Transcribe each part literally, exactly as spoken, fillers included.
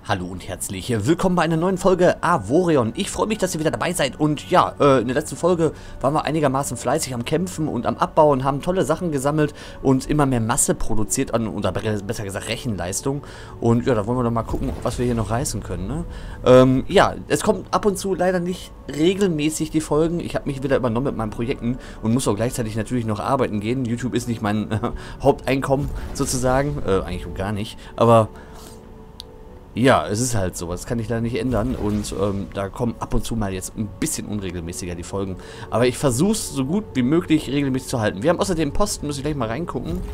Hallo und herzlich willkommen bei einer neuen Folge Avorion. Ich freue mich, dass ihr wieder dabei seid und ja, äh, in der letzten Folge waren wir einigermaßen fleißig am Kämpfen und am Abbauen, haben tolle Sachen gesammelt und immer mehr Masse produziert, an, oder besser gesagt Rechenleistung. Und ja, da wollen wir doch mal gucken, was wir hier noch reißen können, ne? Ähm, ja, es kommt ab und zu leider nicht regelmäßig die Folgen. Ich habe mich wieder übernommen mit meinen Projekten und muss auch gleichzeitig natürlich noch arbeiten gehen. YouTube ist nicht mein äh, Haupteinkommen sozusagen, äh, eigentlich gar nicht, aber... Ja, es ist halt so, das kann ich leider nicht ändern und ähm, da kommen ab und zu mal jetzt ein bisschen unregelmäßiger die Folgen. Aber ich versuche es so gut wie möglich regelmäßig zu halten. Wir haben außerdem Posten, muss ich gleich mal reingucken.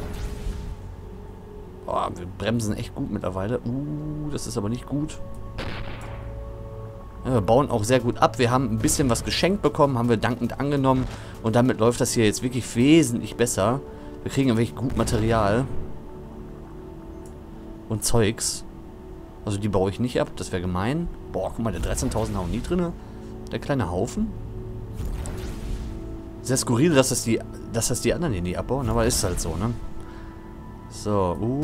Oh, wir bremsen echt gut mittlerweile. Uh, das ist aber nicht gut. Ja, wir bauen auch sehr gut ab. Wir haben ein bisschen was geschenkt bekommen, haben wir dankend angenommen. Und damit läuft das hier jetzt wirklich wesentlich besser. Wir kriegen wirklich gut Material. Und Zeugs. Also die baue ich nicht ab, das wäre gemein. Boah, guck mal, der dreizehntausend hauen nie drin. Der kleine Haufen. Sehr skurril, dass das die, dass das die anderen hier nie abbauen, aber ist halt so, ne? So, uh.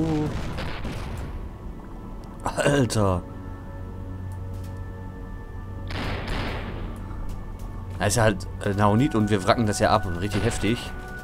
Alter. Da ist ja halt äh, Naonit und wir wracken das ja ab und richtig heftig.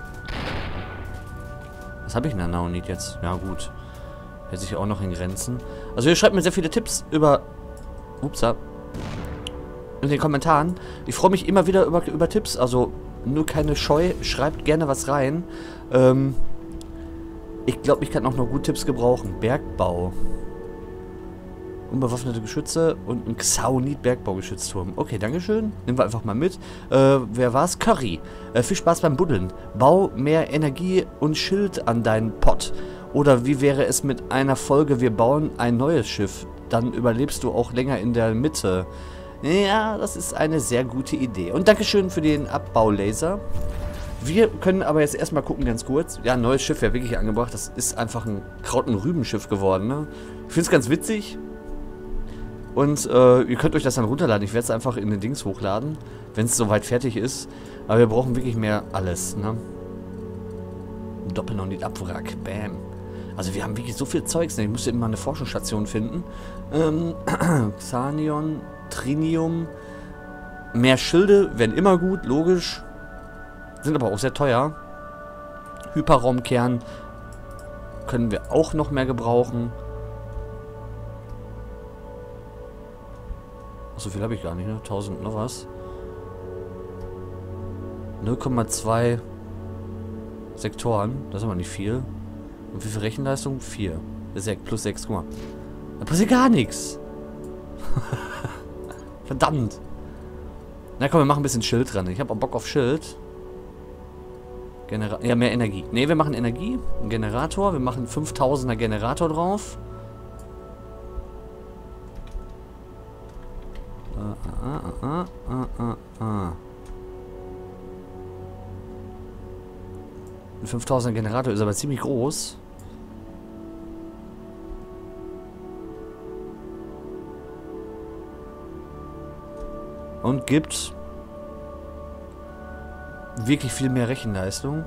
Was habe ich denn an Naonit jetzt? Ja, gut. Hält sich auch noch in Grenzen. Also ihr schreibt mir sehr viele Tipps über... Upsa. In den Kommentaren. Ich freue mich immer wieder über, über Tipps. Also nur keine Scheu. Schreibt gerne was rein. Ähm, ich glaube, ich kann auch noch gut Tipps gebrauchen. Bergbau. Unbewaffnete Geschütze und ein Xaonit-Bergbaugeschützturm. Okay, dankeschön. Nehmen wir einfach mal mit. Äh, wer war's? Curry. Äh, viel Spaß beim Buddeln. Bau mehr Energie und Schild an deinen Pott. Oder wie wäre es mit einer Folge, wir bauen ein neues Schiff. Dann überlebst du auch länger in der Mitte. Ja, das ist eine sehr gute Idee. Und Dankeschön für den Abbaulaser. Wir können aber jetzt erstmal gucken, ganz kurz. Ja, ein neues Schiff wäre wirklich angebracht. Das ist einfach ein Kraut- und Rübenschiff geworden, ne? Ich finde es ganz witzig. Und äh, ihr könnt euch das dann runterladen. Ich werde es einfach in den Dings hochladen, wenn es soweit fertig ist. Aber wir brauchen wirklich mehr alles, ne? Doppelnaonit-Abwrack. Bam. Also wir haben wirklich so viel Zeugs. Ne? Ich musste immer eine Forschungsstation finden. Ähm, Xanion, Trinium. Mehr Schilde wären immer gut, logisch. Sind aber auch sehr teuer. Hyperraumkern können wir auch noch mehr gebrauchen. So viel habe ich gar nicht, ne? tausend noch was. null Komma zwei Sektoren. Das ist aber nicht viel. Und wie viel Rechenleistung? vier. Das ist ja plus sechs. Guck mal. Da passiert gar nichts. Verdammt. Na komm, wir machen ein bisschen Schild dran. Ich habe auch Bock auf Schild. Genera ja, mehr Energie. Ne, wir machen Energie. Ein Generator. Wir machen fünftausender Generator drauf. Ah, ah, ah, ah, ah. Ein fünftausender Generator ist aber ziemlich groß. Und gibt wirklich viel mehr Rechenleistung.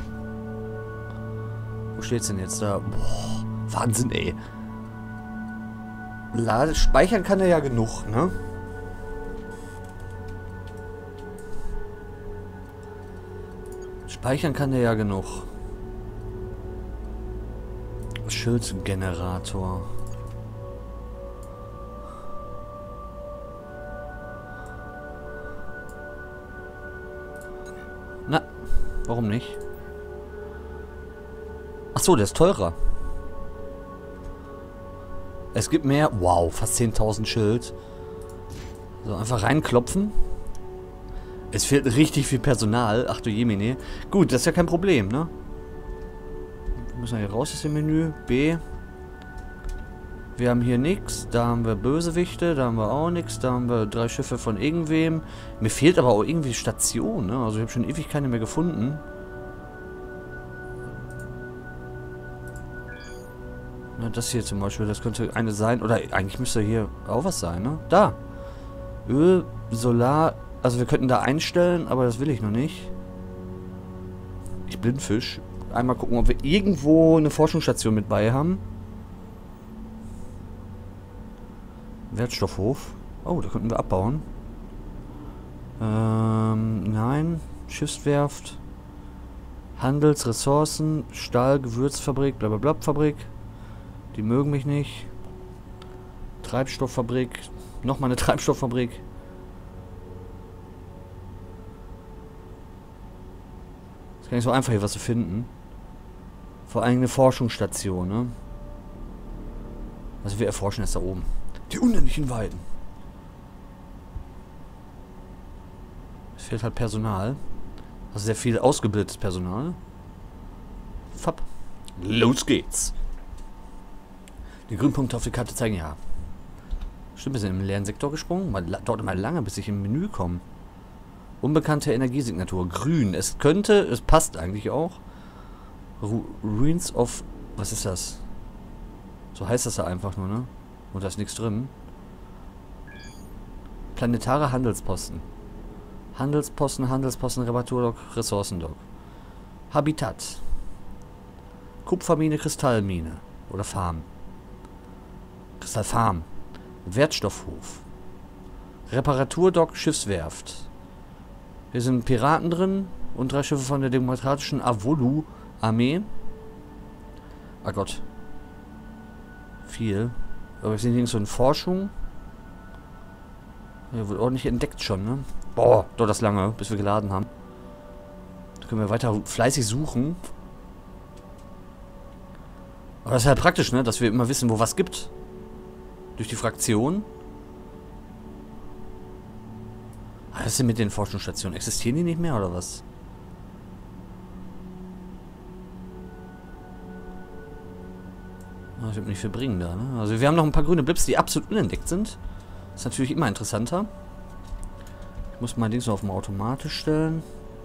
Wo steht's denn jetzt da? Boah, Wahnsinn, ey. Lade, speichern kann er ja genug, ne? Speichern kann der ja genug. Schildgenerator. Na, warum nicht? Ach so, der ist teurer. Es gibt mehr. Wow, fast zehntausend Schild. So, einfach reinklopfen. Es fehlt richtig viel Personal. Ach du Jemine. Gut, das ist ja kein Problem, ne? Wir müssen hier raus aus dem Menü. B. Wir haben hier nichts. Da haben wir Bösewichte. Da haben wir auch nichts. Da haben wir drei Schiffe von irgendwem. Mir fehlt aber auch irgendwie Station, ne? Also ich habe schon ewig keine mehr gefunden. Na, das hier zum Beispiel. Das könnte eine sein. Oder eigentlich müsste hier auch was sein, ne? Da. Öl, Solar... Also wir könnten da einstellen, aber das will ich noch nicht. Ich Blindfisch. Einmal gucken, ob wir irgendwo eine Forschungsstation mit bei haben. Wertstoffhof. Oh, da könnten wir abbauen. Ähm, nein. Schiffswerft. Handels, Ressourcen, Stahl, Gewürzfabrik, blablabla Fabrik. Die mögen mich nicht. Treibstofffabrik. Nochmal eine Treibstofffabrik. Ist gar nicht so einfach, hier was zu finden. Vor allem eine Forschungsstation, ne? Also wir erforschen es da oben. Die unendlichen Weiden. Es fehlt halt Personal. Also sehr viel ausgebildetes Personal. Fab. Los geht's. Die grünen Punkte auf die Karte zeigen ja. Stimmt, wir sind im leeren Sektor gesprungen. Mal, dauert mal lange, bis ich im Menü komme. Unbekannte Energiesignatur. Grün. Es könnte, es passt eigentlich auch. Ru Ruins of... Was ist das? So heißt das da einfach nur, ne? Und da ist nichts drin. Planetare Handelsposten. Handelsposten, Handelsposten, Reparaturdock, Ressourcendock. Habitat. Kupfermine, Kristallmine. Oder Farm. Kristallfarm. Wertstoffhof. Reparaturdock, Schiffswerft. Hier sind Piraten drin und drei Schiffe von der demokratischen Avolu-Armee. Ah Gott. Viel. Aber wir sind hier so in Forschung. Hier wird ordentlich entdeckt schon, ne? Boah, dauert das lange, bis wir geladen haben. Da können wir weiter fleißig suchen. Aber das ist halt praktisch, ne? Dass wir immer wissen, wo was gibt. Durch die Fraktion. Was ist denn mit den Forschungsstationen? Existieren die nicht mehr, oder was? Das wird mir nicht viel bringen da, ne? Also wir haben noch ein paar grüne Blips, die absolut unentdeckt sind. Das ist natürlich immer interessanter. Ich muss mein Ding so auf dem automatisch stellen.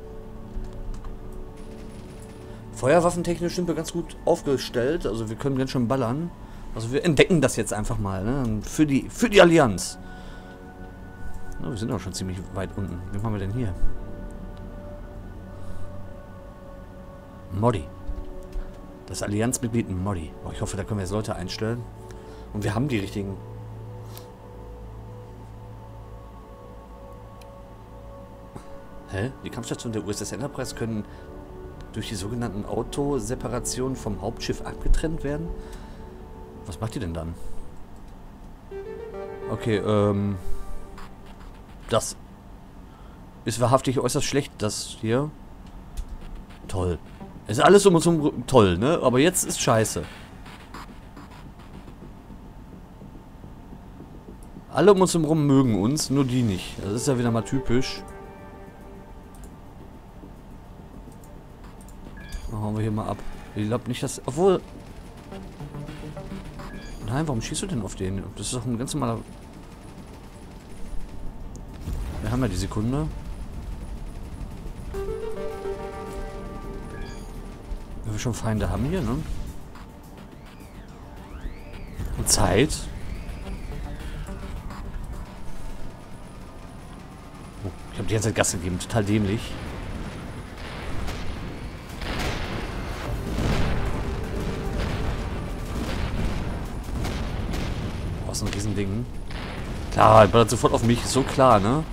Feuerwaffentechnisch sind wir ganz gut aufgestellt. Also wir können ganz schön ballern. Also wir entdecken das jetzt einfach mal, ne? Für die, für die Allianz. Na, wir sind auch schon ziemlich weit unten. Wen haben wir denn hier? Modi. Das Allianzmitglied Modi. Oh, ich hoffe, da können wir jetzt Leute einstellen. Und wir haben die richtigen... Hä? Die Kampfstationen der U S S Enterprise können durch die sogenannten Autoseparationen vom Hauptschiff abgetrennt werden? Was macht die denn dann? Okay, ähm... Das ist wahrhaftig äußerst schlecht, das hier. Toll. Ist alles um uns herum toll, ne? Aber jetzt ist scheiße. Alle um uns herum mögen uns, nur die nicht. Das ist ja wieder mal typisch. Dann hauen wir hier mal ab. Ich glaube nicht, dass... Obwohl... Nein, warum schießt du denn auf den? Das ist doch ein ganz normaler... Wir haben ja die Sekunde. Wenn wir schon Feinde haben hier, ne? Und Zeit. Oh, ich habe die ganze Zeit Gas gegeben. Total dämlich. Oh, ist ein Riesending. Klar, er ballert sofort auf mich. Ist so klar, ne?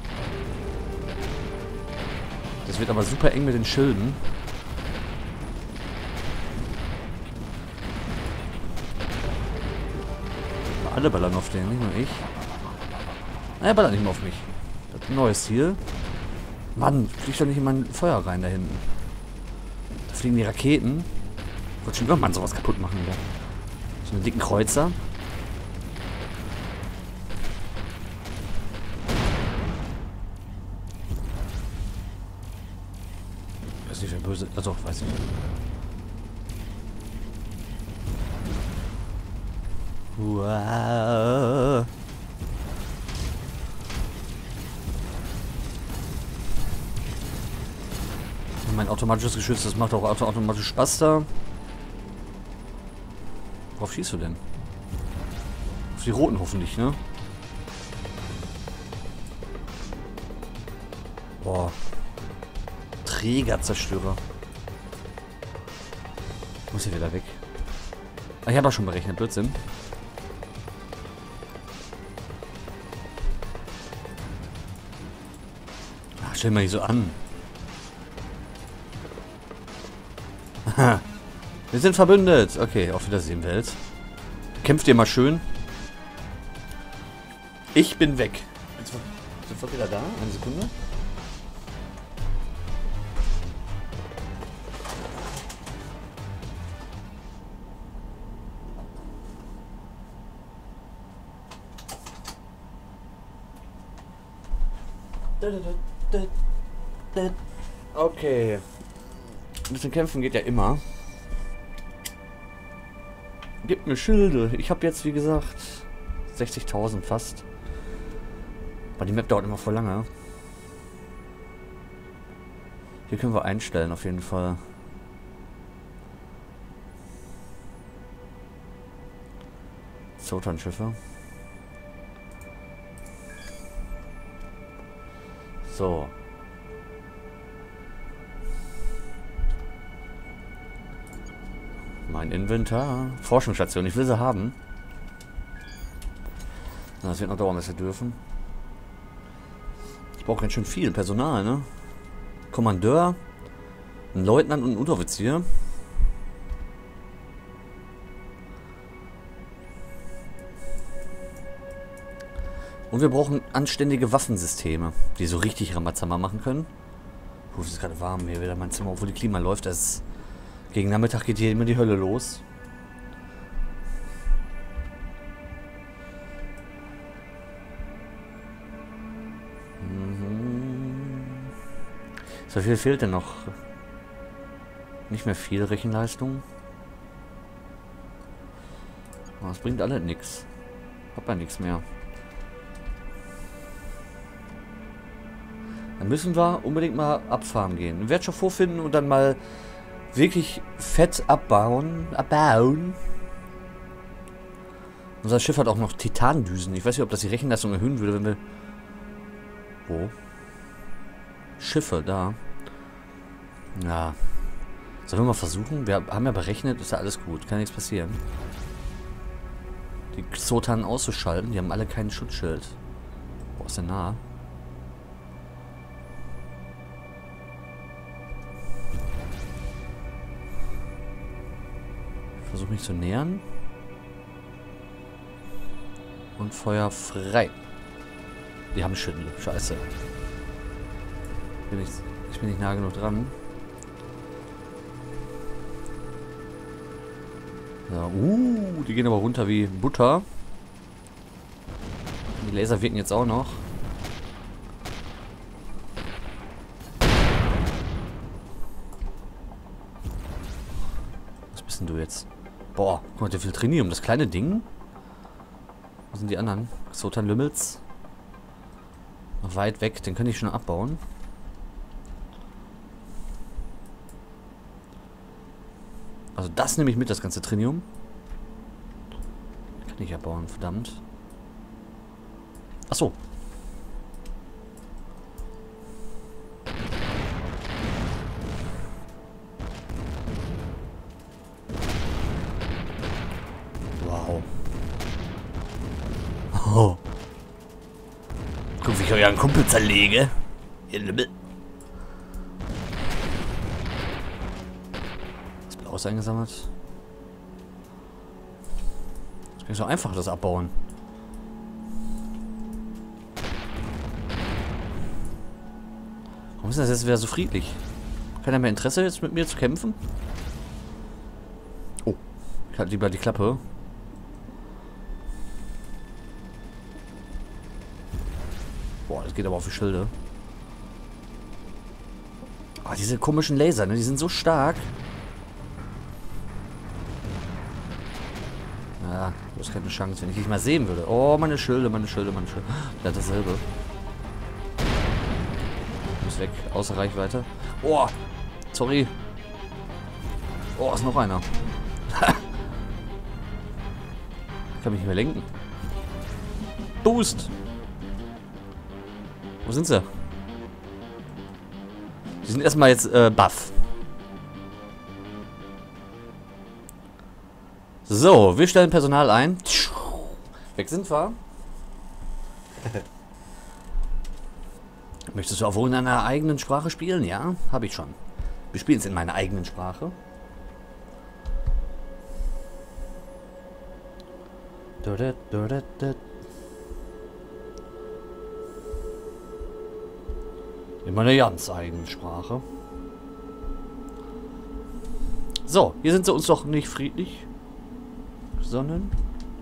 Das wird aber super eng mit den Schilden. Alle ballern auf den, nicht nur ich. Ah, er ballert nicht mehr auf mich. Das ist ein neues Ziel. Mann, fliegt doch nicht in mein Feuer rein da hinten. Da fliegen die Raketen. Ich wollte schon irgendwann sowas kaputt machen wieder. So einen dicken Kreuzer. Ich weiß nicht, wer böse... Also, weiß nicht. Wow. Mein automatisches Geschütz, das macht auch auto automatisch Spaß da. Worauf schießt du denn? Auf die roten hoffentlich, ne? Boah. Trägerzerstörer. Muss hier wieder weg. Ah, ich habe auch schon berechnet, Blödsinn. Stell mal nicht so an. Wir sind verbündet. Okay, auf Wiedersehen, Welt. Kämpft ihr mal schön. Ich bin weg. Jetzt sofort wieder da. Eine Sekunde. Okay. Ein bisschen kämpfen geht ja immer. Gib mir Schilde. Ich habe jetzt, wie gesagt, sechzigtausend fast. Aber die Map dauert immer voll lange. Hier können wir einstellen, auf jeden Fall. Zotan-Schiffe. So. Mein Inventar. Forschungsstation. Ich will sie haben. Das wird noch dauern, bis wir dürfen. Ich brauche ganz schön viel Personal, ne? Kommandeur, ein Leutnant und ein Unteroffizier. Und wir brauchen anständige Waffensysteme, die so richtig Ramazamba machen können. Puh, es ist gerade warm hier wieder mein Zimmer, obwohl die Klima läuft. Das ist, gegen Nachmittag geht hier immer die Hölle los. So viel fehlt denn noch? Nicht mehr viel Rechenleistung. Das bringt alle nichts. Hab ja nichts mehr. Dann müssen wir unbedingt mal abfahren gehen. Einen Wertstoff vorfinden und dann mal wirklich fett abbauen. Abbauen. Unser Schiff hat auch noch Titandüsen. Ich weiß nicht, ob das die Rechenleistung erhöhen würde, wenn wir... Wo? Schiffe, da. Ja. Sollen wir mal versuchen? Wir haben ja berechnet, ist ja alles gut. Kann nichts passieren. Die Xotanen auszuschalten. Die haben alle kein Schutzschild. Boah, ist der nah. Ich versuche mich zu nähern. Und Feuer frei. Die haben Schüttel. Scheiße. Bin ich, ich bin nicht nah genug dran. Ja, uh, die gehen aber runter wie Butter. Die Laser wirken jetzt auch noch. Was bist denn du jetzt? Boah, guck mal, der Filtrinium, das kleine Ding. Wo sind die anderen? Xotan Lümmels. Noch weit weg, den kann ich schon abbauen. Also das nehme ich mit, das ganze Trinium. Kann ich abbauen, verdammt. Achso. Wow. Oh. Guck, wie ich euren Kumpel zerlege. Ihr Lümmel. Aus eingesammelt. Das ist so einfach, das abbauen. Warum ist das jetzt wieder so friedlich? Keiner mehr Interesse jetzt mit mir zu kämpfen? Oh, ich halte lieber die Klappe. Boah, das geht aber auf die Schilde. Ah, diese komischen Laser, ne? Die sind so stark. Ja, du hast keine Chance, wenn ich dich mal sehen würde. Oh, meine Schilde, meine Schilde, meine Schilde. Der hat dasselbe. Du bist weg, außer Reichweite. Oh, sorry. Oh, ist noch einer. Ich kann mich nicht mehr lenken. Boost! Wo sind sie? Die sind erstmal jetzt äh, buff. So, wir stellen Personal ein. Weg sind wir. Möchtest du auch wohl in deiner eigenen Sprache spielen? Ja, habe ich schon. Wir spielen es in meiner eigenen Sprache. In meiner ganz eigenen Sprache. So, hier sind sie uns doch nicht friedlich, sondern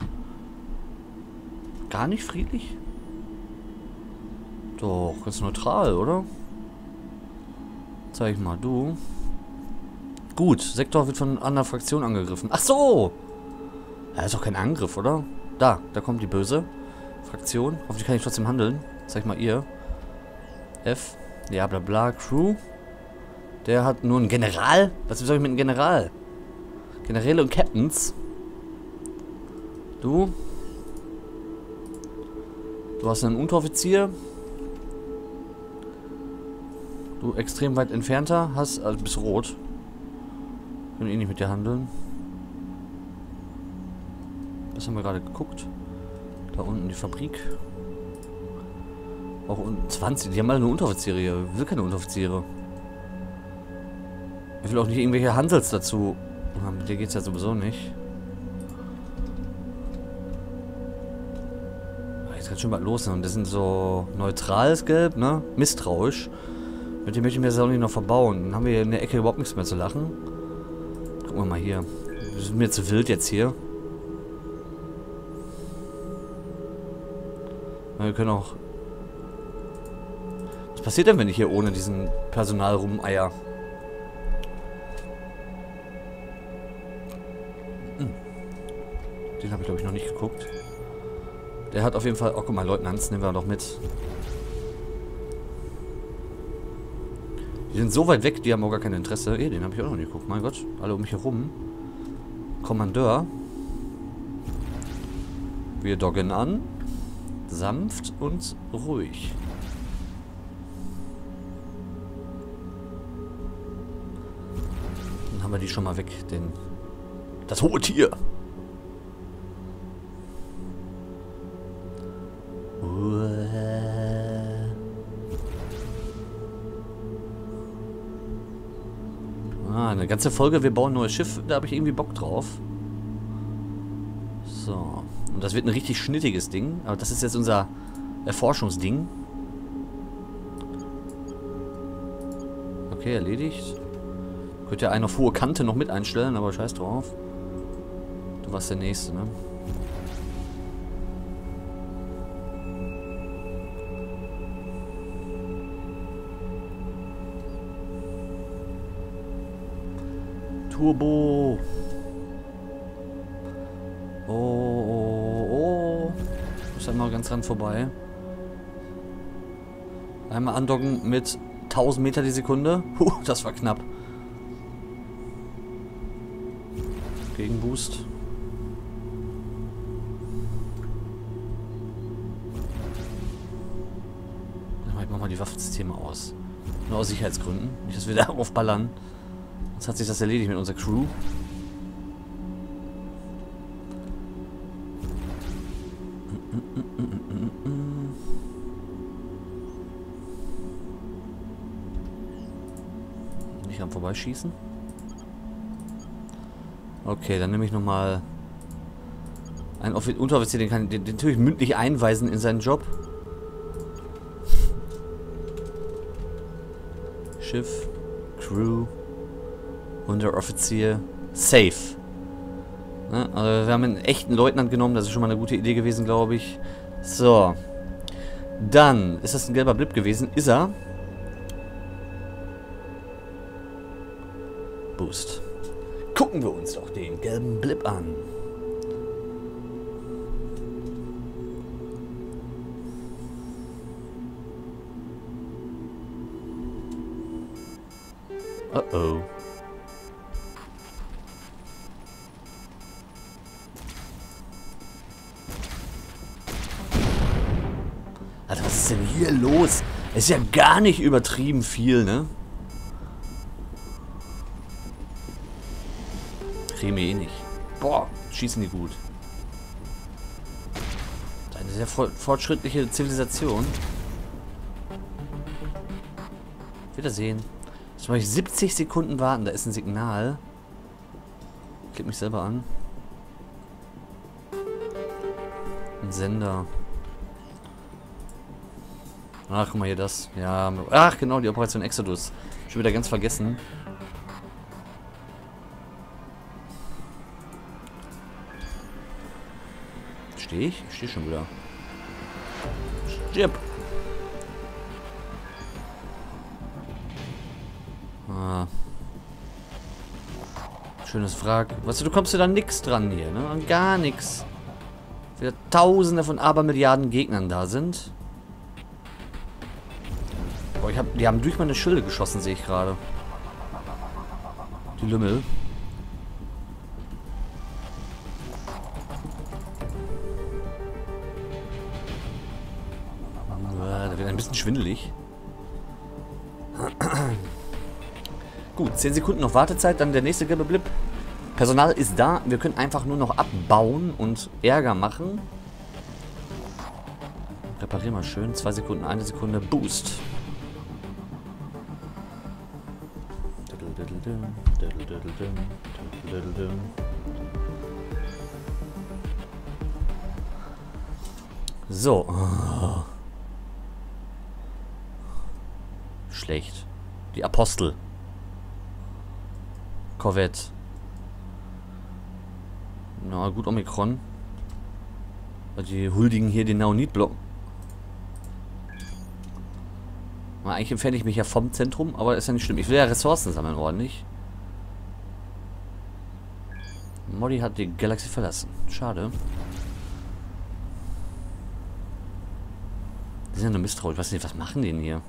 gar nicht friedlich? Doch, ganz neutral, oder? Zeig ich mal, du. Gut, Sektor wird von einer Fraktion angegriffen. Ach so! Ja, ist doch kein Angriff, oder? Da, da kommt die böse Fraktion. Hoffentlich kann ich trotzdem handeln. Zeig mal ihr. F. Ja, bla bla. Crew. Der hat nur einen General. Was soll ich mit einem General? Generäle und Captains. Du. Du hast einen Unteroffizier. Du extrem weit entfernter hast, also bist rot. Können eh nicht mit dir handeln. Was haben wir gerade geguckt? Da unten die Fabrik. Auch unten zwanzig. Die haben alle eine Unteroffiziere hier. Ich will keine Unteroffiziere. Ich will auch nicht irgendwelche Hansels dazu. Ja, mit dir geht's ja sowieso nicht. Jetzt kann schon mal los. Und das sind so neutrales Gelb, ne? Misstrauisch. Mit dem möchte ich mir das auch nicht noch verbauen. Dann haben wir hier in der Ecke überhaupt nichts mehr zu lachen. Gucken wir mal hier. Wir sind mir zu wild jetzt hier. Ja, wir können auch... Was passiert denn, wenn ich hier ohne diesen Personal rumeier? Hm. Den habe ich, glaube ich, noch nicht geguckt. Der hat auf jeden Fall... Oh, guck mal, Leutnants nehmen wir doch mit. Die sind so weit weg, die haben auch gar kein Interesse. Eh, den habe ich auch noch nicht geguckt. Mein Gott, alle um mich herum. Kommandeur. Wir doggen an. Sanft und ruhig. Dann haben wir die schon mal weg, den... Das hohe Tier! Ah, eine ganze Folge, wir bauen ein neues Schiff, da habe ich irgendwie Bock drauf. So. Und das wird ein richtig schnittiges Ding. Aber das ist jetzt unser Erforschungsding. Okay, erledigt. Könnt ihr einen auf hohe Kante noch mit einstellen, aber scheiß drauf. Du warst der Nächste, ne? Turbo. Oh, oh, oh. Ich muss einmal ganz ran vorbei. Einmal andocken mit tausend Meter die Sekunde. Puh, das war knapp. Gegenboost. Ich mach mal die Waffensysteme aus. Nur aus Sicherheitsgründen. Nicht, dass wir darauf ballern. Jetzt hat sich das erledigt mit unserer Crew. Nicht am Vorbeischießen. Okay, dann nehme ich nochmal einen Unteroffizier, den kann den, den tue ich mündlich einweisen in seinen Job. Schiff, Crew, Unteroffizier, safe. Ne? Also wir haben einen echten Leutnant genommen, das ist schon mal eine gute Idee gewesen, glaube ich. So. Dann, ist das ein gelber Blip gewesen? Ist er? Boost. Gucken wir uns doch den gelben Blip an. Oh oh. Alter, was ist denn hier los? Ist ja gar nicht übertrieben viel, ne? Kriegen wir eh nicht. Boah, schießen die gut. Eine sehr fortschrittliche Zivilisation. Wiedersehen. Jetzt muss ich siebzig Sekunden warten. Da ist ein Signal. Ich klicke mich selber an. Ein Sender. Ach, guck mal hier das. Ja. Ach, genau, die Operation Exodus. Schon wieder ganz vergessen. Stehe ich? Ich stehe schon wieder. Stirb! Ah. Schönes Frag. Weißt du, du kommst ja dann nix dran hier, ne? An gar nichts. Wieder tausende von Abermilliarden Gegnern da sind. Boah, ich hab, die haben durch meine Schilde geschossen, sehe ich gerade. Die Lümmel. Da wird ein bisschen schwindelig. Gut, zehn Sekunden noch Wartezeit, dann der nächste gelbe Blip. Personal ist da, wir können einfach nur noch abbauen und Ärger machen. Reparieren mal schön, zwei Sekunden, eine Sekunde, Boost. So. Schlecht. Die Apostel. Corvette. Na gut, Omikron. Die huldigen hier den Naonit-Block. Eigentlich entferne ich mich ja vom Zentrum, aber ist ja nicht schlimm. Ich will ja Ressourcen sammeln, ordentlich. Modi hat die Galaxie verlassen. Schade. Die sind ja nur misstrauisch. Ich weiß nicht, was machen die denn hier?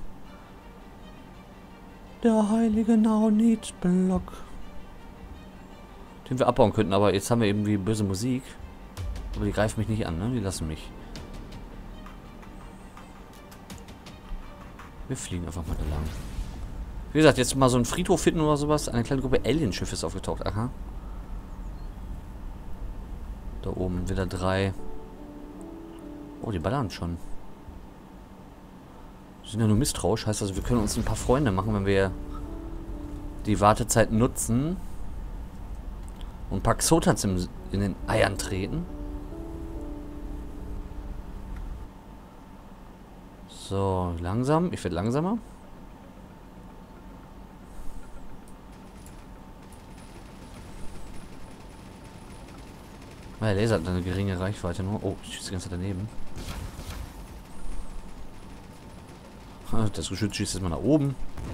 Der heilige Naonit-Block. Den wir abbauen könnten, aber jetzt haben wir irgendwie böse Musik. Aber die greifen mich nicht an, ne? Die lassen mich. Wir fliegen einfach mal da lang. Wie gesagt, jetzt mal so einen Friedhof finden oder sowas. Eine kleine Gruppe Alienschiffe ist aufgetaucht. Aha. Da oben wieder drei. Oh, die ballern schon. Die sind ja nur misstrauisch. Heißt also, wir können uns ein paar Freunde machen, wenn wir die Wartezeit nutzen. Und ein paar Xotans in den Eiern treten. So, langsam. Ich werde langsamer. Der Laser hat eine geringe Reichweite nur. Oh, ich schieße die ganze Zeit daneben. Das Geschütz schießt jetzt mal nach oben.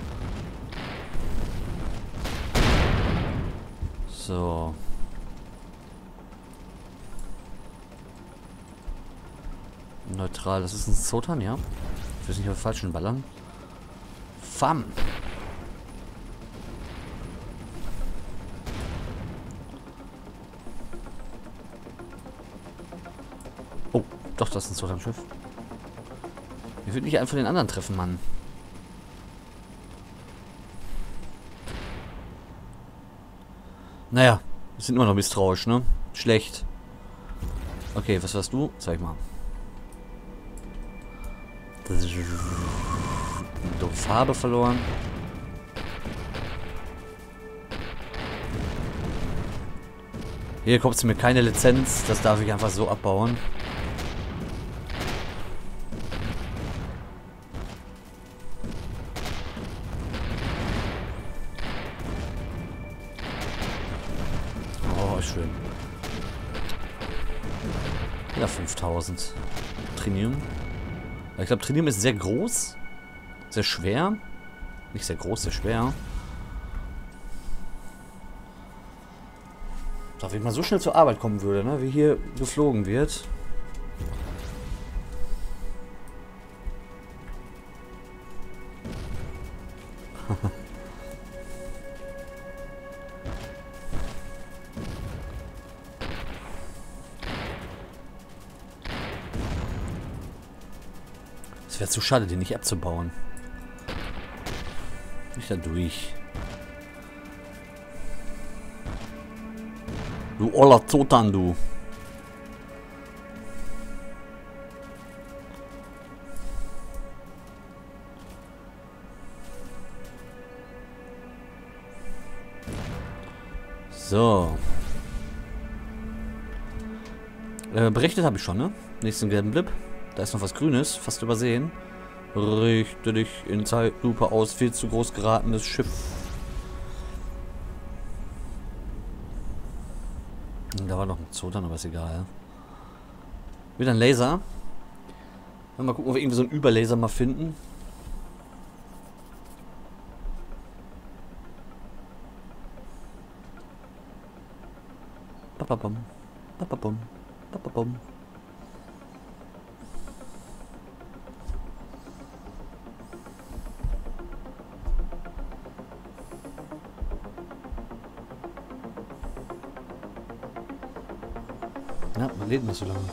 So. Neutral. Das ist ein Xotan, ja. Ich weiß nicht, ob wir falschen ballern. Fam. Oh, doch, das ist ein Xotan-Schiff. Ich würde nicht einen von den anderen treffen, Mann. Naja, wir sind immer noch misstrauisch, ne? Schlecht. Okay, was warst du? Zeig mal. Das ist eine Farbe verloren. Hier kommt mir keine Lizenz. Das darf ich einfach so abbauen. Oh, schön. Ja, fünftausend. Trinium. Ich glaube, Trinium ist sehr groß. Sehr schwer. Nicht sehr groß, sehr schwer. Doch, wenn ich mal so schnell zur Arbeit kommen würde, ne, wie hier geflogen wird. Es wäre zu schade, den nicht abzubauen. Nicht da durch. Du oller Xotan, du. So. Äh, berechnet habe ich schon, ne? Nächsten gelben Blip. Da ist noch was Grünes, fast übersehen. Richte dich in Zeitlupe aus, viel zu groß geratenes Schiff. Da war noch ein Zotan, aber ist egal. Wieder ein Laser. Mal gucken, ob wir irgendwie so einen Überlaser mal finden. Bababum. Bababum. Bababum. Ja, man lädt nicht so lange.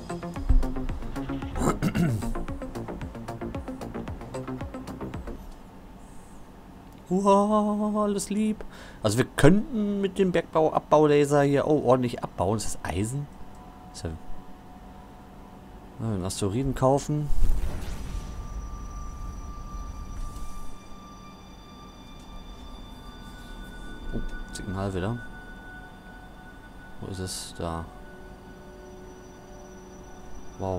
Wow, alles lieb. Also wir könnten mit dem Bergbau-Abbaulaser hier oh, ordentlich abbauen. Ist das Eisen? Ist ja einen Asteroiden kaufen. Oh, Signal wieder. Wo ist es? Da. Wow.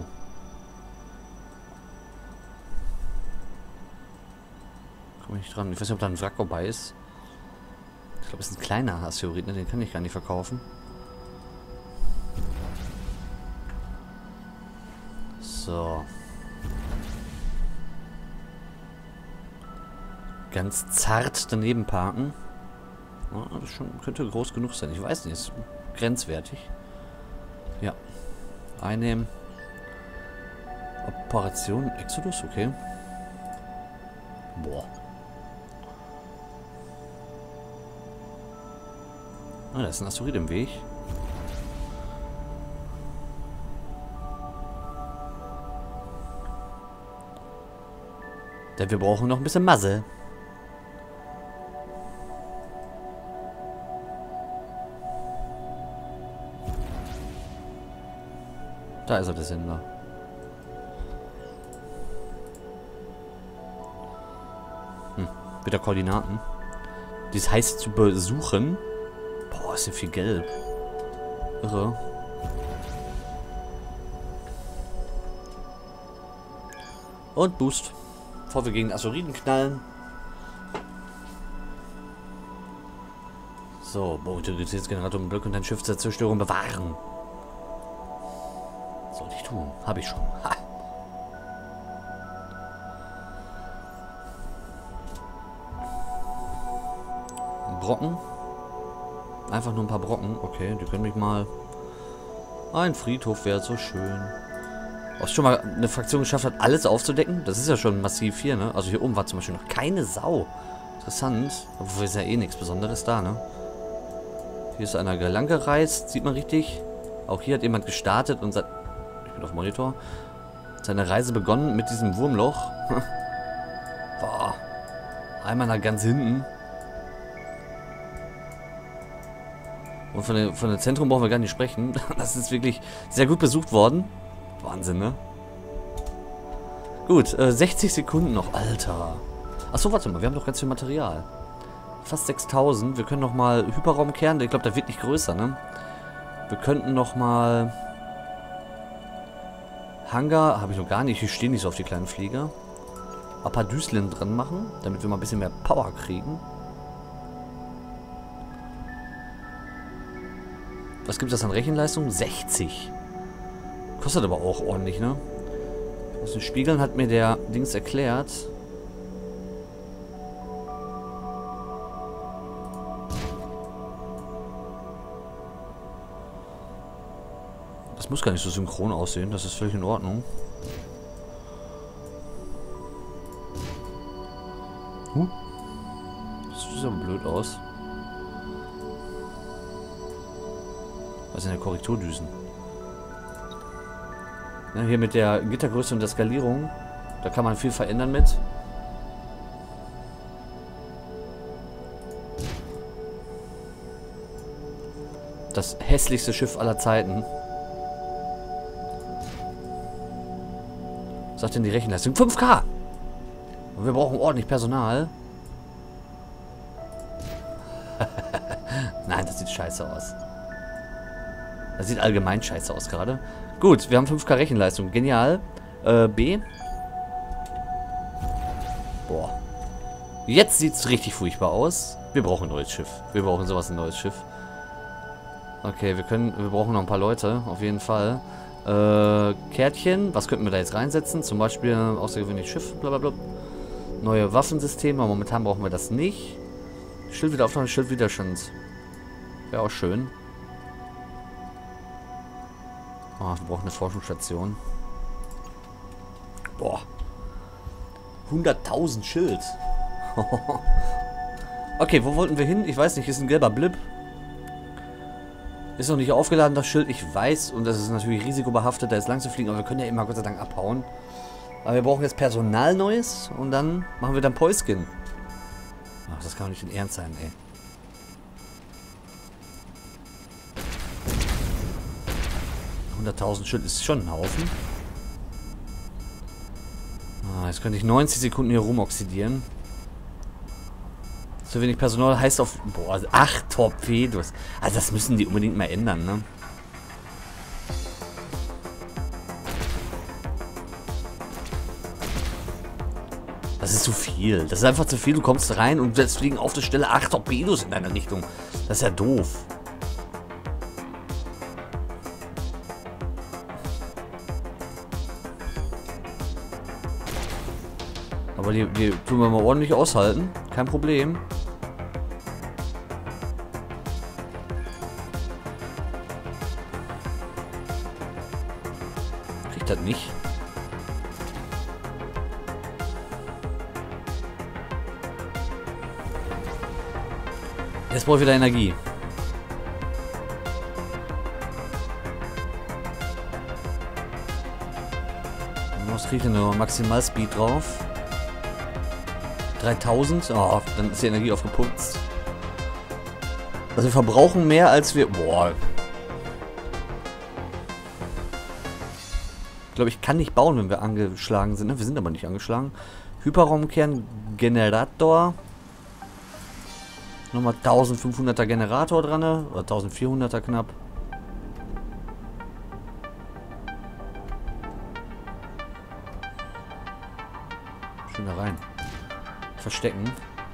Komme ich nicht dran. Ich weiß nicht, ob da ein Wrack vorbei ist. Ich glaube, es ist ein kleiner Asteroid, ne? Den kann ich gar nicht verkaufen. So. Ganz zart daneben parken. Ja, das schon, könnte groß genug sein. Ich weiß nicht, ist grenzwertig. Ja. Einnehmen. Operation Exodus, okay. Boah. Ah, da ist ein Asteroid im Weg. Denn wir brauchen noch ein bisschen Masse. Da ist er, der Sender. Hm, wieder Koordinaten. Dies heißt zu besuchen. Boah, ist ja viel Gelb. Irre. Und Boost. Bevor wir gegen Asteroiden knallen. So, Mobilitätsgenerator im Blöcke und dein Schiff zur Zerstörung bewahren. Soll ich tun. Habe ich schon. Ha. Brocken. Einfach nur ein paar Brocken. Okay, die können mich mal... Ein Friedhof wäre so schön. Ob es schon mal eine Fraktion geschafft hat, alles aufzudecken? Das ist ja schon massiv hier, ne? Also hier oben war zum Beispiel noch keine Sau. Interessant. Obwohl ist ja eh nichts Besonderes da, ne? Hier ist einer lang gereist. Sieht man richtig. Auch hier hat jemand gestartet und sagt... Ich bin auf Monitor. Seine Reise begonnen mit diesem Wurmloch. Boah. Einmal nach ganz hinten. Und von dem, von dem Zentrum brauchen wir gar nicht sprechen. Das ist wirklich sehr gut besucht worden. Wahnsinn, ne? Gut, äh, sechzig Sekunden noch. Alter. Achso, warte mal. Wir haben doch ganz viel Material. Fast sechstausend. Wir können noch mal Hyperraum kehren. Ich glaube, der wird nicht größer, ne? Wir könnten noch mal... Hangar. Habe ich noch gar nicht. Ich stehe nicht so auf die kleinen Flieger. Ein paar Düsseln dran machen, damit wir mal ein bisschen mehr Power kriegen. Was gibt das an Rechenleistung? sechzig. Kostet aber auch ordentlich, ne? Aus den Spiegeln hat mir der Dings erklärt. Das muss gar nicht so synchron aussehen. Das ist völlig in Ordnung. Huh? Das sieht aber blöd aus. Was sind denn Korrekturdüsen? Ja, hier mit der Gittergröße und der Skalierung, da kann man viel verändern mit. Das hässlichste Schiff aller Zeiten. Was sagt denn die Rechenleistung? fünf K! Und wir brauchen ordentlich Personal. Nein, das sieht scheiße aus. Das sieht allgemein scheiße aus gerade. Gut, wir haben fünf K Rechenleistung. Genial. Äh, B. Boah. Jetzt sieht es richtig furchtbar aus. Wir brauchen ein neues Schiff. Wir brauchen sowas, ein neues Schiff. Okay, wir können, wir brauchen noch ein paar Leute, auf jeden Fall. Äh, Kärtchen, was könnten wir da jetzt reinsetzen? Zum Beispiel außergewöhnliches Schiff, blablabla. Neue Waffensysteme, aber momentan brauchen wir das nicht. Schildwiederaufnahme, Schildwiderstand. Wäre auch schön. Oh, wir brauchen eine Forschungsstation. Boah. hunderttausend Schild. Okay, wo wollten wir hin? Ich weiß nicht, ist ein gelber Blip. Ist noch nicht aufgeladen, das Schild. Ich weiß, und das ist natürlich risikobehaftet, da ist lang zu fliegen, aber wir können ja immer Gott sei Dank abhauen. Aber wir brauchen jetzt Personal Neues und dann machen wir dann Päuskin. Ach, das kann doch nicht in Ernst sein, ey. hunderttausend Schild ist schon ein Haufen. Ah, jetzt könnte ich neunzig Sekunden hier rumoxidieren. Zu wenig Personal heißt auf... Boah, acht Torpedos. Also das müssen die unbedingt mal ändern, ne? Das ist zu viel. Das ist einfach zu viel. Du kommst rein und jetzt fliegen auf der Stelle acht Torpedos in deine Richtung. Das ist ja doof. Aber die, die tun wir mal ordentlich aushalten. Kein Problem. Kriegt das nicht. Jetzt brauche ich wieder Energie. Was kriege ich denn nur? Maximal Speed drauf. dreitausend. Oh, dann ist die Energie aufgeputzt. Also wir verbrauchen mehr als wir... Boah. Ich glaube, ich kann nicht bauen, wenn wir angeschlagen sind. Ne? Wir sind aber nicht angeschlagen. Hyperraumkern, Generator. Nochmal eintausendfünfhunderter Generator dran. Oder eintausendvierhunderter knapp. Schön da rein. Verstecken.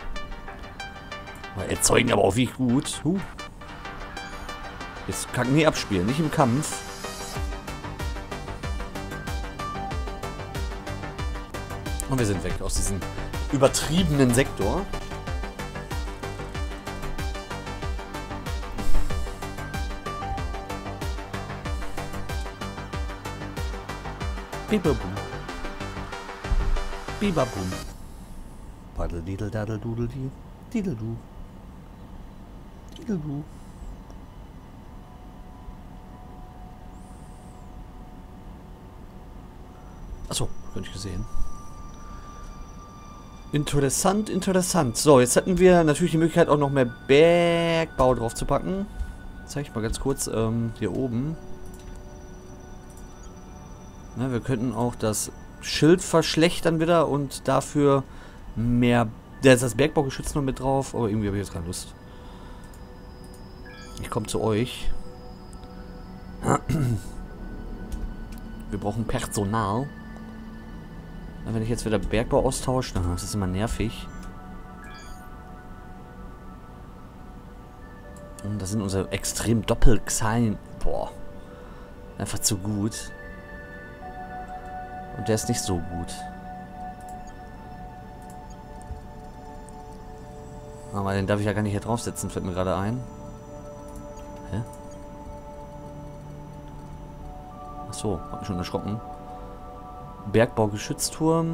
Erzeugen aber auch wie gut. Huh. Jetzt kann ich nie abspielen, nicht im Kampf. Und wir sind weg aus diesem übertriebenen Sektor. Bibabum. Bibabum. Paddel, didel, daddel, dudel, di. Didel, du. Didel, du. Achso, könnte ich gesehen. Interessant, interessant. So, jetzt hätten wir natürlich die Möglichkeit, auch noch mehr Bergbau drauf zu packen. Zeige ich mal ganz kurz ähm, hier oben. Na, wir könnten auch das Schild verschlechtern wieder und dafür mehr... Da ist das Bergbaugeschütz noch mit drauf, aber irgendwie habe ich jetzt keine Lust. Ich komme zu euch. Wir brauchen Personal. Wenn ich jetzt wieder Bergbau austausche, dann das ist immer nervig. Und das sind unsere extrem Doppelxalien. Boah. Einfach zu gut. Und der ist nicht so gut. Aber den darf ich ja gar nicht hier draufsetzen, fällt mir gerade ein. Hä? Achso, hab mich schon erschrocken. Bergbaugeschützturm.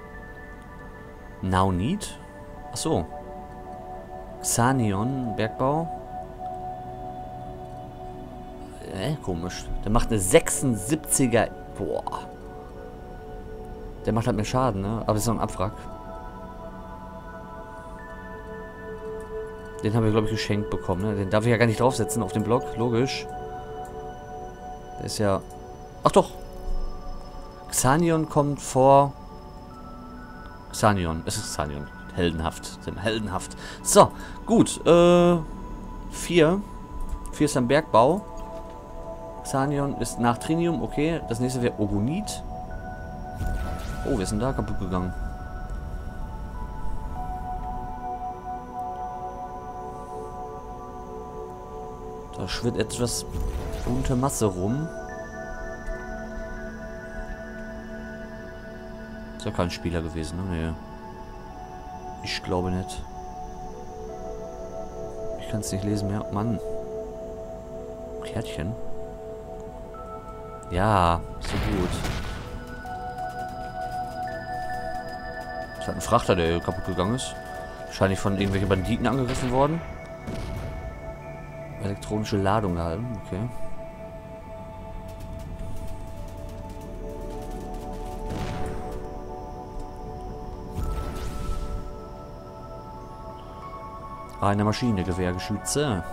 Now Need? Achso. Xanion, Bergbau. Äh, komisch. Der macht eine sechsundsiebziger. Boah. Der macht halt mehr Schaden, ne? Aber ist noch ein Abwrack. Den haben wir, glaube ich, geschenkt bekommen, ne? Den darf ich ja gar nicht draufsetzen auf den Block, logisch. Der ist ja... Ach doch! Xanion kommt vor... Xanion, es ist Xanion. Heldenhaft, heldenhaft. So, gut, äh... vier. vier ist dann Bergbau. Xanion ist nach Trinium, okay. Das nächste wäre Ogonit. Oh, wir sind da kaputt gegangen. Da schwirrt etwas bunte Masse rum. Ist ja kein Spieler gewesen, ne? Nee. Ich glaube nicht. Ich kann es nicht lesen mehr. Mann. Kärtchen. Ja, so gut. Das hat ein Frachter, der kaputt gegangen ist. Wahrscheinlich von irgendwelchen Banditen angegriffen worden. Elektronische Ladung gehalten, okay. Eine Maschine, Gewehrgeschütze.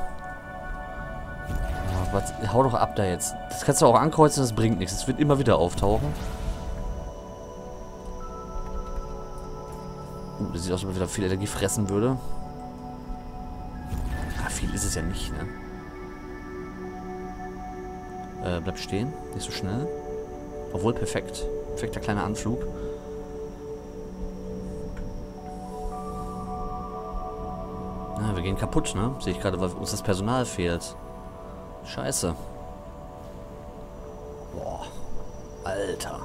Oh, was, hau doch ab da jetzt. Das kannst du auch ankreuzen, das bringt nichts. Es wird immer wieder auftauchen. Uh, das sieht aus, als ob er wieder viel Energie fressen würde. Ah, viel ist es ja nicht, ne? Äh, bleib stehen. Nicht so schnell. Obwohl, perfekt. Perfekter kleiner Anflug. Ah, wir gehen kaputt, ne? Sehe ich gerade, weil uns das Personal fehlt. Scheiße. Boah. Alter.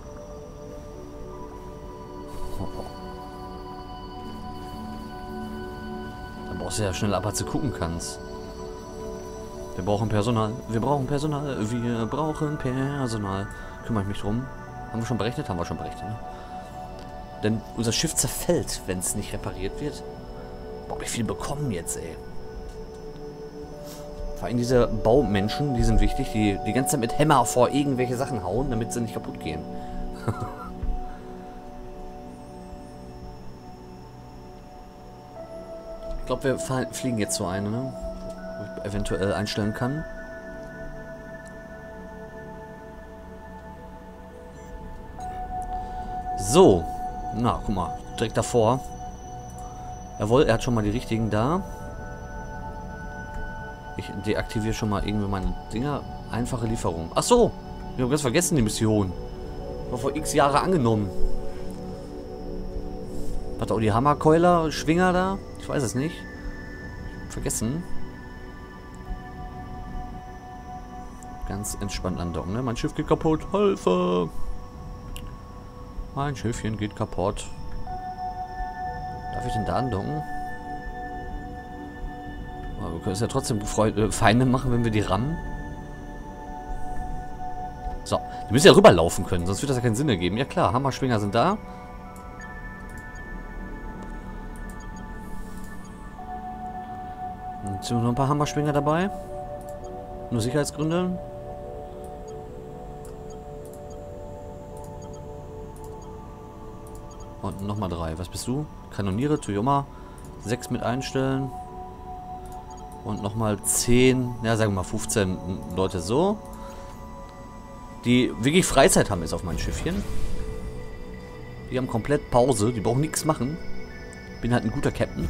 Dann brauchst du ja schnell ab, als du gucken kannst. Wir brauchen Personal. Wir brauchen Personal. Wir brauchen Personal. Kümmere ich mich drum. Haben wir schon berechnet? Haben wir schon berechnet, ne? Denn unser Schiff zerfällt, wenn es nicht repariert wird. Boah, wie viel bekommen jetzt, ey. Vor allem diese Baumenschen, die sind wichtig, die die ganze Zeit mit Hämmer vor irgendwelche Sachen hauen, damit sie nicht kaputt gehen. Ich glaube, wir fahren, fliegen jetzt so eine, ne? Wo ich eventuell einstellen kann. So. Na, guck mal. Direkt davor. Jawohl, er hat schon mal die richtigen da. Ich deaktiviere schon mal irgendwie meine Dinger. Einfache Lieferung. Ach so. Ich habe ganz vergessen die Mission. War vor x Jahre angenommen. Hat auch die Hammerkeuler, Schwinger da? Ich weiß es nicht. Vergessen. Ganz entspannt andocken, ne? Mein Schiff geht kaputt. Hilfe! Mein Schiffchen geht kaputt. Darf ich denn da andocken? Aber wir können es ja trotzdem Freund, äh, Feinde machen, wenn wir die rammen. So, die müssen ja rüberlaufen können, sonst wird das ja keinen Sinn ergeben. Ja klar, Hammerschwinger sind da. Jetzt sind noch ein paar Hammerschwinger dabei. Nur Sicherheitsgründe. Und nochmal drei. Was bist du? Kanoniere, Toyoma. Sechs mit einstellen. Und nochmal zehn, ja sagen wir mal fünfzehn Leute so. Die wirklich Freizeit haben jetzt auf mein Schiffchen. Die haben komplett Pause. Die brauchen nichts machen. Bin halt ein guter Captain.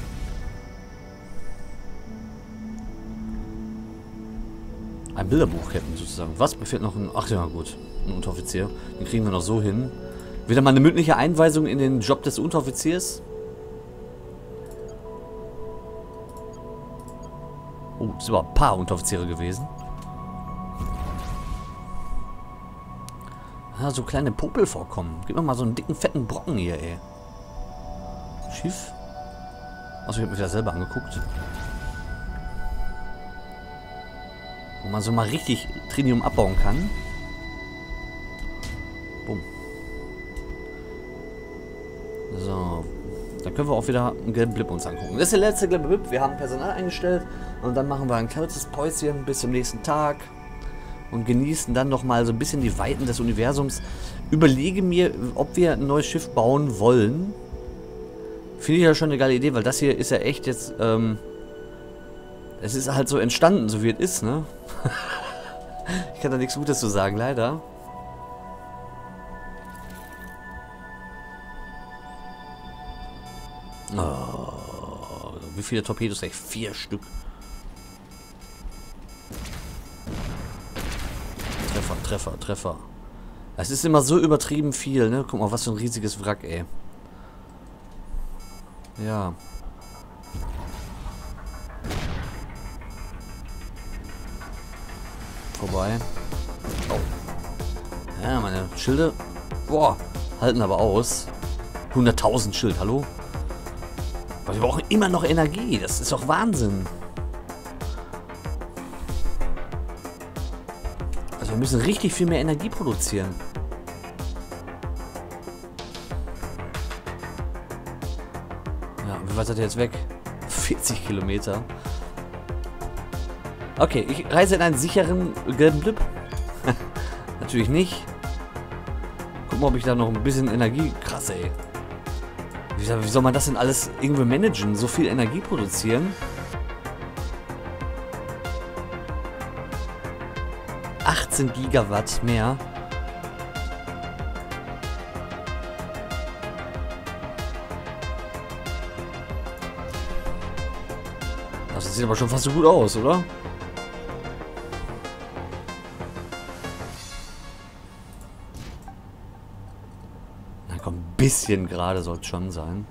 Ein Bilderbuch-Captain sozusagen. Was? Mir fehlt noch ein... Ach ja, gut. Ein Unteroffizier. Den kriegen wir noch so hin. Wieder mal eine mündliche Einweisung in den Job des Unteroffiziers. Oh, es sind aber ein paar Unteroffiziere gewesen. Ah, so kleine Popel vorkommen. Gib mir mal so einen dicken, fetten Brocken hier, ey. Schiff? Achso, ich hab mich da selber angeguckt. Wo man so mal richtig Trinium abbauen kann. Bumm. So. Dann können wir auch wieder einen gelben Blip uns angucken. Das ist der letzte gelbe Blip. Wir haben Personal eingestellt. Und dann machen wir ein kurzes Päuschen bis zum nächsten Tag. Und genießen dann nochmal so ein bisschen die Weiten des Universums. Überlege mir, ob wir ein neues Schiff bauen wollen. Finde ich ja schon eine geile Idee, weil das hier ist ja echt jetzt... Ähm, es ist halt so entstanden, so wie es ist, ne? Ich kann da nichts Gutes zu sagen, leider. Oh, wie viele Torpedos? Echt vier Stück. Treffer, Treffer. Es ist immer so übertrieben viel, ne? Guck mal, was für ein riesiges Wrack, ey. Ja. Vorbei. Oh. Ja, meine Schilde. Boah, halten aber aus. hunderttausend Schild, hallo? Aber wir brauchen immer noch Energie. Das ist doch Wahnsinn. Also wir müssen richtig viel mehr Energie produzieren. Ja, wie weit seid ihr jetzt weg? vierzig Kilometer. Okay, ich reise in einen sicheren gelben Blip. Natürlich nicht. Guck mal, ob ich da noch ein bisschen Energie... Krass, ey. Wie, wie soll man das denn alles irgendwie managen? So viel Energie produzieren? achtzehn Gigawatt mehr. Das sieht aber schon fast so gut aus, oder? Na komm, ein bisschen gerade soll es schon sein.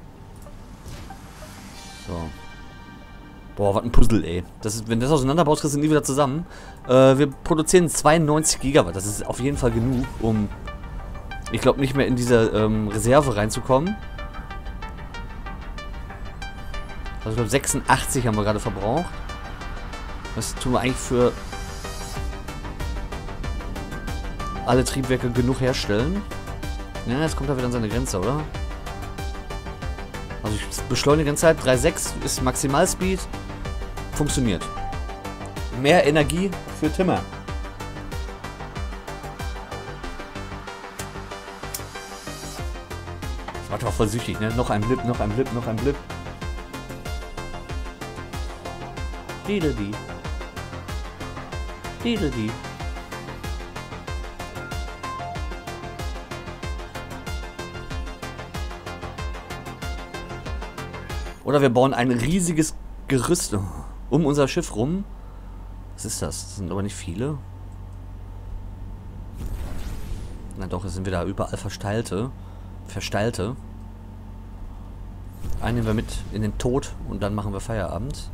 So. Boah, was ein Puzzle, ey. Das ist, wenn du das auseinanderbaust, kriegst du nie wieder zusammen. Äh, wir produzieren zweiundneunzig Gigawatt. Das ist auf jeden Fall genug, um, ich glaube, nicht mehr in diese ähm, Reserve reinzukommen. Also ich glaube, sechsundachtzig haben wir gerade verbraucht. Das tun wir eigentlich für alle Triebwerke genug herstellen. Ja, jetzt kommt er wieder an seine Grenze, oder? Also ich beschleunige die ganze Zeit. drei Komma sechs ist Maximalspeed. Funktioniert. Mehr Energie für Timmer. Das macht auch voll süchtig, ne? Noch ein Blip, noch ein Blip, noch ein Blip. Diddle-die. Diddle-die. Oder wir bauen ein riesiges Gerüst um unser Schiff rum. Was ist das? Das sind aber nicht viele. Na doch, es sind wieder überall versteilte. Versteilte. Einen nehmen wir mit in den Tod und dann machen wir Feierabend.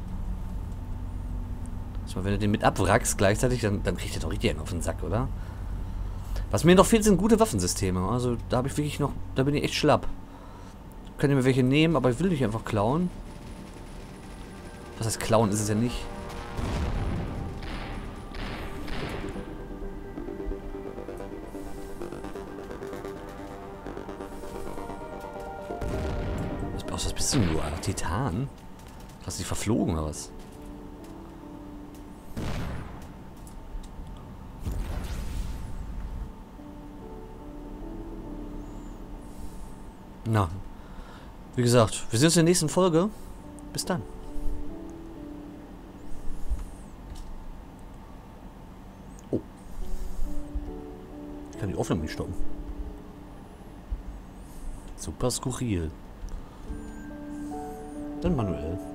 Also wenn du den mit abwrackst gleichzeitig, dann, dann kriegt er doch richtig einen auf den Sack, oder? Was mir noch fehlt, sind gute Waffensysteme. Also da habe ich wirklich noch, da bin ich echt schlapp. Könnt ihr mir welche nehmen, aber ich will nicht einfach klauen. Was heißt klauen? Ist es ja nicht. Was brauchst du? Was bist du denn, du? Alter? Titan? Hast du dich verflogen oder was? Na. Wie gesagt, wir sehen uns in der nächsten Folge. Bis dann. Oh. Ich kann die Aufnahme nicht stoppen. Super skurril. Dann manuell.